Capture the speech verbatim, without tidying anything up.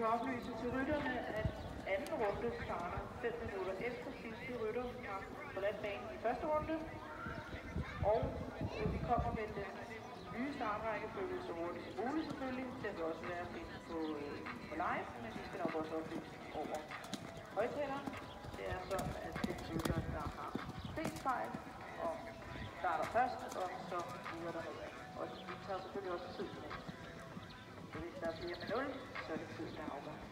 kan oplyse til rytterne, at anden runde starter fem minutter efter sidste rytter har forladt banen i første runde. Og øh, vi kommer med den nye startrækkefølge så hurtigt som muligt selvfølgelig. Det vil også være finde på, øh, på live, men vi skal nok også oplyse over højtaleren. Det er sådan, at den rytter, der har flest fejl, og starter først, og så videre der noget. Og vi tager selvfølgelig også tid med. Så hvis der bliver med nul, så er det tid, der afgør.